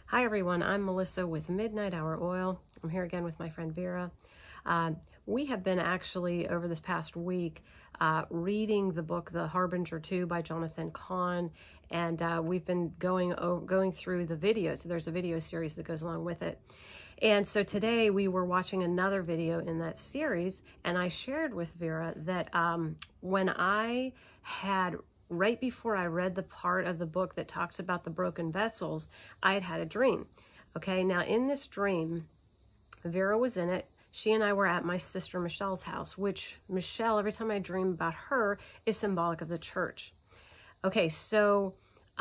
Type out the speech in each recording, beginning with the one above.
Hi everyone, I'm Melissa with Midnight Hour Oil. I'm here again with my friend Vera. We have been actually over this past week reading the book The Harbinger 2 by Jonathan Cahn, and we've been going through the videos. So there's a video series that goes along with it. And so today we were watching another video in that series, and I shared with Vera that when I had right before I read the part of the book that talks about the broken vessels, I had a dream. Okay, now in this dream, Vera was in it. She and I were at my sister Michelle's house, which Michelle, every time I dream about her, is symbolic of the church. Okay, so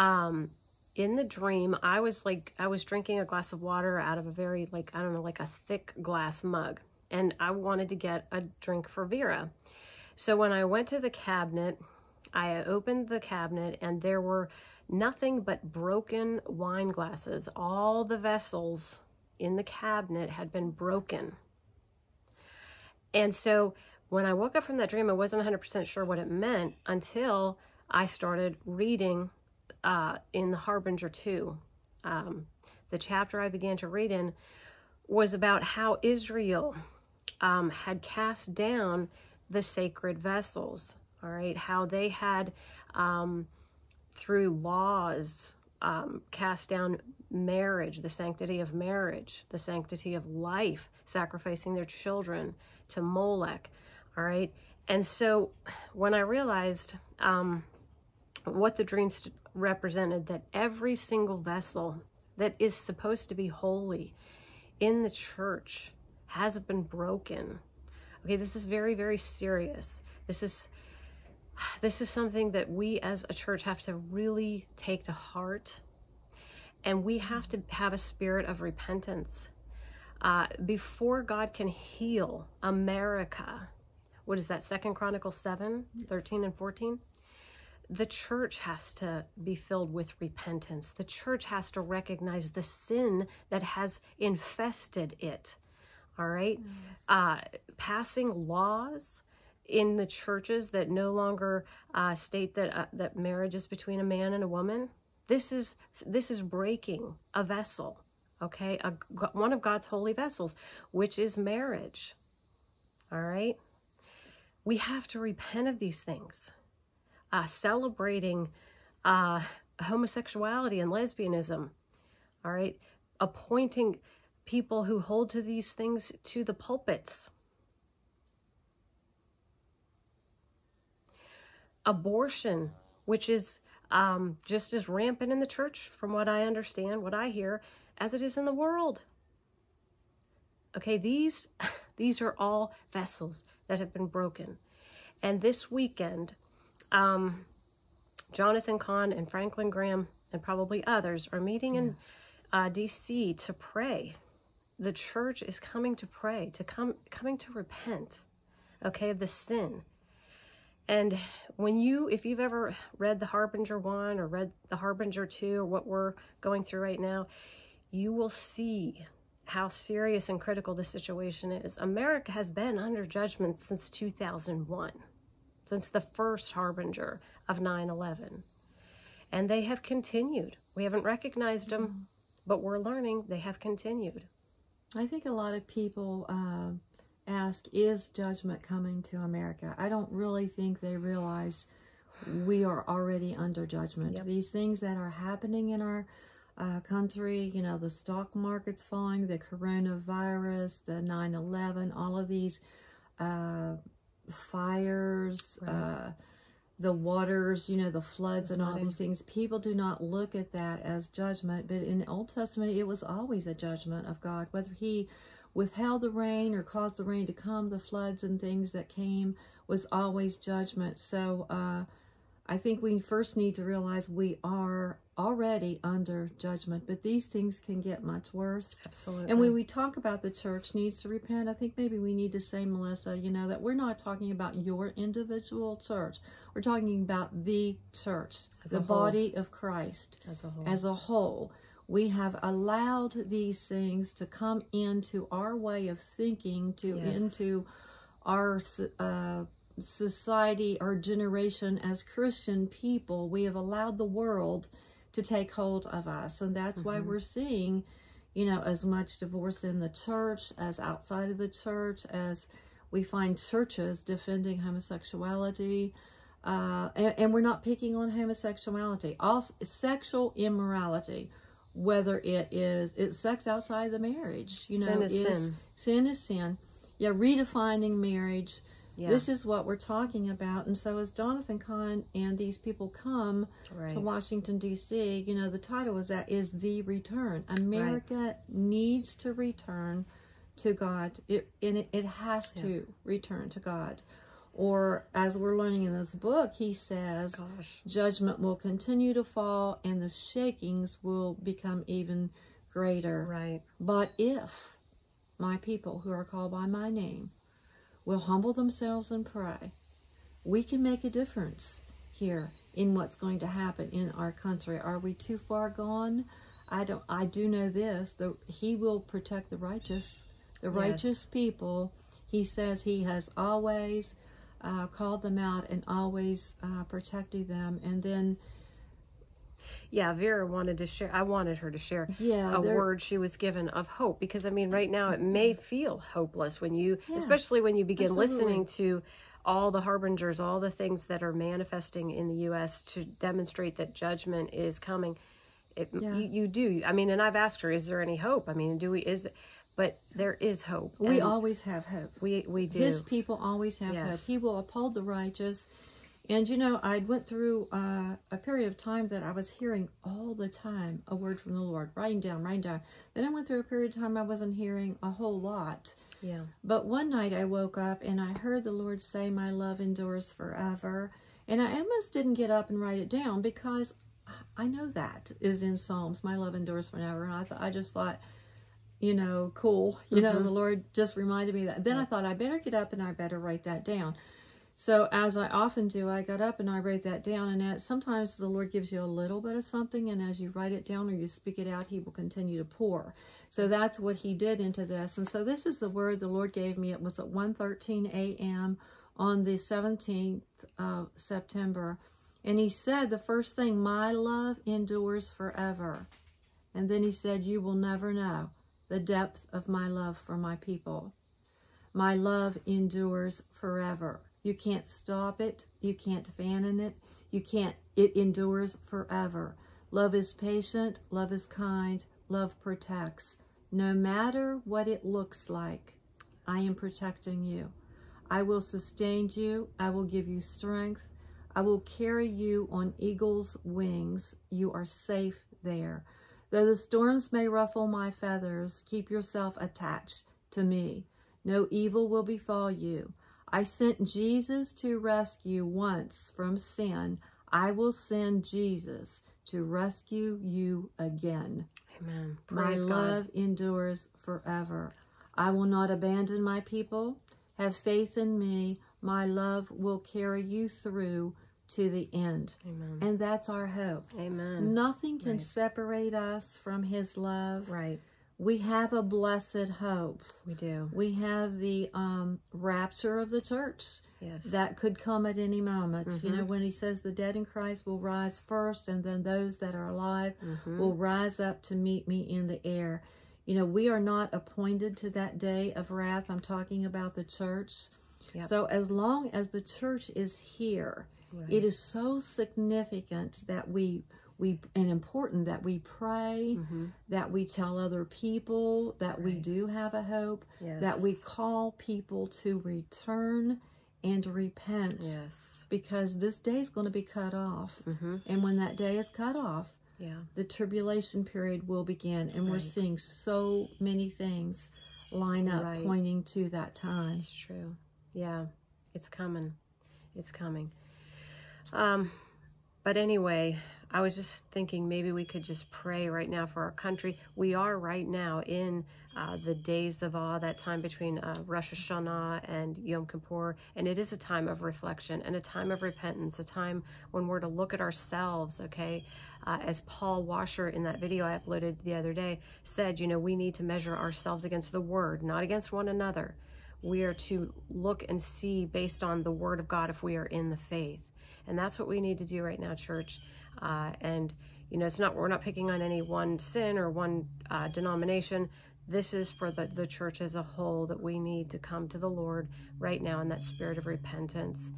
in the dream, I was drinking a glass of water out of a very, like a thick glass mug. And I wanted to get a drink for Vera. So when I went to the cabinet, I opened the cabinet and there were nothing but broken wine glasses. All the vessels in the cabinet had been broken. And so when I woke up from that dream, I wasn't 100% sure what it meant until I started reading in The Harbinger 2. The chapter I began to read in was about how Israel had cast down the sacred vessels. All right, how they had, through laws, cast down marriage, the sanctity of marriage, the sanctity of life, sacrificing their children to Molech. All right, and so when I realized what the dreams represented, that every single vessel that is supposed to be holy in the church has been broken. Okay, this is very, very serious. This is something that we as a church have to really take to heart, and we have to have a spirit of repentance. Before God can heal America, what is that, 2 Chronicles 7, 13 and 14? The church has to be filled with repentance. The church has to recognize the sin that has infested it, all right? Passing laws in the churches that no longer state that marriage is between a man and a woman. This is breaking a vessel, okay? One of God's holy vessels, which is marriage. All right? We have to repent of these things. Celebrating homosexuality and lesbianism. All right? Appointing people who hold to these things to the pulpits. Abortion, which is just as rampant in the church, from what I understand, what I hear, as it is in the world. Okay, these are all vessels that have been broken. And this weekend, Jonathan Cahn and Franklin Graham and probably others are meeting in D.C. to pray. The church is coming to pray, coming to repent, okay, of the sin. And if you've ever read The Harbinger 1 or read The Harbinger 2 or what we're going through right now, you will see how serious and critical this situation is. America has been under judgment since 2001, since the first Harbinger of 9/11. And they have continued. We haven't recognized them, but we're learning they have continued. I think a lot of people ask, is judgment coming to America? I don't really think they realize we are already under judgment. Yep. These things that are happening in our country, you know, the stock market's falling, the coronavirus, the 9/11, all of these fires, right. The waters, you know, the floods and all these things. People do not look at that as judgment, but in the Old Testament, it was always a judgment of God. Whether he withheld the rain or caused the rain to come, the floods and things that came was always judgment. So I think we first need to realize we are already under judgment, but these things can get much worse. Absolutely. And when we talk about the church needs to repent, I think maybe we need to say, Melissa, you know, that we're not talking about your individual church. We're talking about the church, the body of Christ as a whole. We have allowed these things to come into our way of thinking, into our society, our generation as Christian people. We have allowed the world to take hold of us. And that's why we're seeing, as much divorce in the church as outside of the church, as we find churches defending homosexuality. And we're not picking on homosexuality. All sexual immorality, whether it's sex outside the marriage, sin is sin. Sin is sin. Yeah, redefining marriage. Yeah. This is what we're talking about. And so as Jonathan Cahn and these people come to Washington, D.C., the title is The Return. America needs to return to God. It has to return to God. Or, as we're learning in this book, he says, judgment will continue to fall and the shakings will become even greater. Right. But if my people who are called by my name will humble themselves and pray, we can make a difference here in what's going to happen in our country. Are we too far gone? I do know this, he will protect the righteous people. He says he has always called them out and always protected them. And then Vera wanted to share. I wanted her to share a word she was given of hope, because right now it may feel hopeless when you, especially when you begin listening to all the harbingers, all the things that are manifesting in the U.S. to demonstrate that judgment is coming. You do. And I've asked her, is there any hope? But there is hope. We always have hope. We do. His people always have hope. He will uphold the righteous. And I went through a period of time that I was hearing all the time a word from the Lord, writing down. Then I went through a period of time I wasn't hearing a whole lot. Yeah. But one night I woke up and I heard the Lord say, "My love endures forever." And I almost didn't get up and write it down because I know that is in Psalms, "My love endures forever." And I just thought, cool. The Lord just reminded me that. Then I thought I better get up and I better write that down. So as I often do, I got up and I wrote that down. And sometimes the Lord gives you a little bit of something, and as you write it down or you speak it out, he will continue to pour. So that's what he did into this. And so this is the word the Lord gave me. It was at 1:13 a.m. on the 17th of September. And he said the first thing, "My love endures forever." And then he said, "You will never know the depth of my love for my people. My love endures forever." You can't stop it. You can't abandon it. It endures forever. Love is patient. Love is kind. Love protects. No matter what it looks like, I am protecting you. I will sustain you. I will give you strength. I will carry you on eagle's wings. You are safe there. Though the storms may ruffle my feathers, keep yourself attached to me. No evil will befall you. I sent Jesus to rescue once from sin. I will send Jesus to rescue you again. Amen. Praise God. My love endures forever. I will not abandon my people. Have faith in me. My love will carry you through to the end. Amen. And that's our hope. Amen. Nothing can separate us from his love. Right. We have a blessed hope. We do. We have the rapture of the church. Yes. That could come at any moment. When he says the dead in Christ will rise first, and then those that are alive will rise up to meet me in the air. We are not appointed to that day of wrath. I'm talking about the church. Yep. So as long as the church is here, it is so significant that and important that we pray, that we tell other people that we do have a hope, that we call people to return and repent. Yes. Because this day is going to be cut off. And when that day is cut off, the tribulation period will begin. And we're seeing so many things line up pointing to that time. It's true. Yeah. It's coming. It's coming. But anyway, I was just thinking maybe we could just pray right now for our country. We are right now in the days of awe, that time between Rosh Hashanah and Yom Kippur. And it is a time of reflection and a time of repentance, a time when we're to look at ourselves, okay? As Paul Washer in that video I uploaded the other day said, we need to measure ourselves against the Word, not against one another. We are to look and see based on the Word of God if we are in the faith. And that's what we need to do right now, church. And, we're not picking on any one sin or one denomination. This is for the church as a whole, that we need to come to the Lord right now in that spirit of repentance,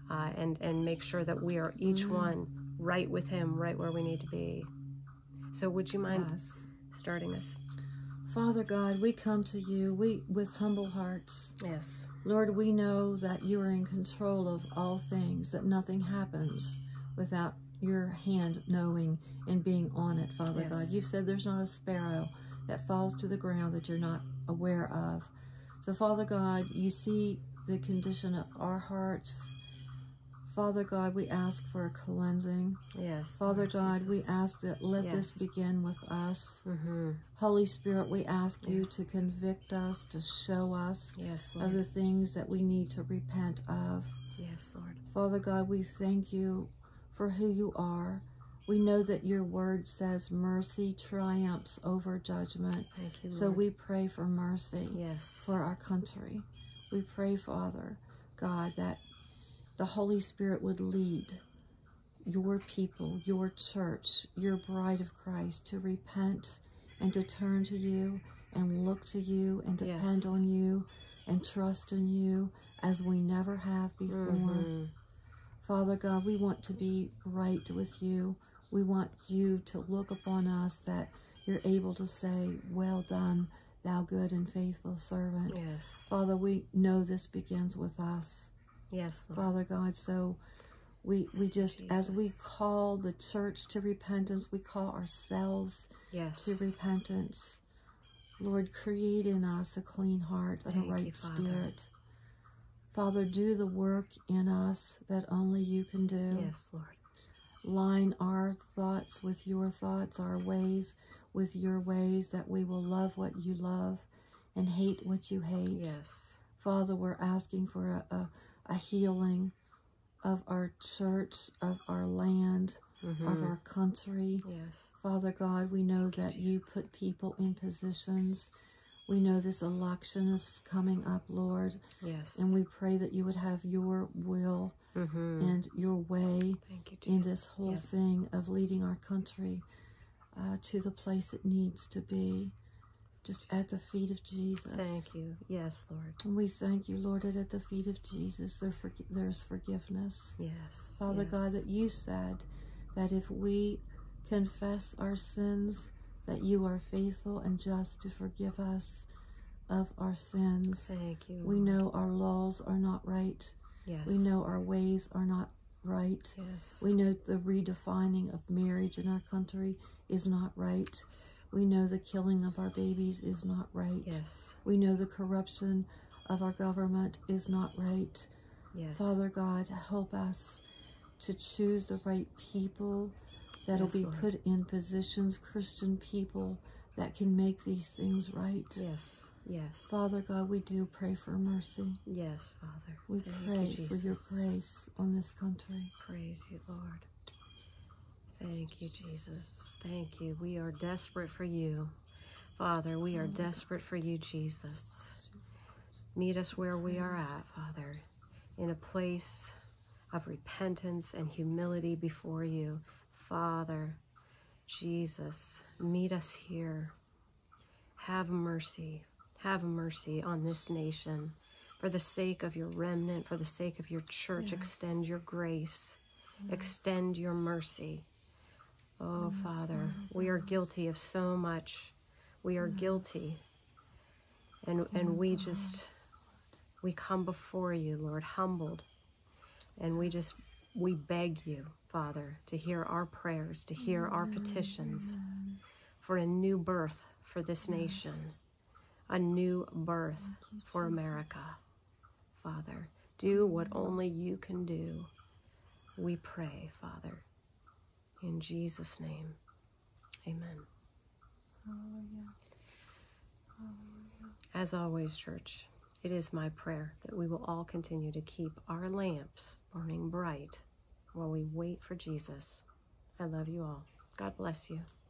and make sure that we are each one right with Him, right where we need to be. So would you mind starting us? Father God, we come to you with humble hearts. Yes. Lord, we know that you are in control of all things, that nothing happens without your hand knowing and being on it, Father God. You've said there's not a sparrow that falls to the ground that you're not aware of. So, Father God, you see the condition of our hearts. Father God, we ask for a cleansing. Yes. Father God, Jesus. we ask that let this begin with us. Holy Spirit, we ask you to convict us, to show us of the things that we need to repent of. Yes, Lord. Father God, we thank you for who you are. We know that your word says mercy triumphs over judgment. Thank you, Lord. So we pray for mercy for our country. We pray, Father God, that the Holy Spirit would lead your people, your church, your bride of Christ to repent and to turn to you and look to you and depend on you and trust in you as we never have before. Father God, we want to be right with you. We want you to look upon us, that you're able to say, well done, thou good and faithful servant. Yes. Father, we know this begins with us. Yes, Lord. Father God, so we just, as we call the church to repentance, we call ourselves to repentance. Lord, create in us a clean heart and a right spirit. Father, do the work in us that only you can do. Yes, Lord. Line our thoughts with your thoughts, our ways with your ways, that we will love what you love and hate what you hate. Yes. Father, we're asking for a healing of our church, of our land, of our country. Yes. Father God, we know that you put people in positions. We know this election is coming up, Lord. Yes. And we pray that you would have your will and your way in this whole thing of leading our country to the place it needs to be, just at the feet of Jesus. Thank you. Yes, Lord. And we thank you, Lord, that at the feet of Jesus there's forgiveness. Yes. Father God, that you said that if we confess our sins, that you are faithful and just to forgive us of our sins. Thank you, Lord. We know our laws are not right. Yes. We know our ways are not right. Yes. We know the redefining of marriage in our country is not right. We know the killing of our babies is not right. Yes. We know the corruption of our government is not right. Yes. Father God, help us to choose the right people that will be put in positions, Christian people that can make these things right. Yes. Yes. Father God, we do pray for mercy. Yes, Father. We pray for your grace on this country. Praise you, Lord. Thank you, Jesus. Thank you. We are desperate for you. Father, we are desperate for you, Jesus. Meet us where we are at, Father, in a place of repentance and humility before you. Father, Jesus, meet us here. Have mercy. Have mercy on this nation. For the sake of your remnant, for the sake of your church, extend your grace. Extend your mercy. Oh, Father, we are guilty of so much. We are guilty. And we come before you, Lord, humbled. And we beg you, Father, to hear our prayers, to hear our petitions for a new birth for this nation, a new birth for America. Father, do what only you can do. We pray, Father, in Jesus' name. Amen. As always, church, it is my prayer that we will all continue to keep our lamps burning bright while we wait for Jesus. I love you all. God bless you.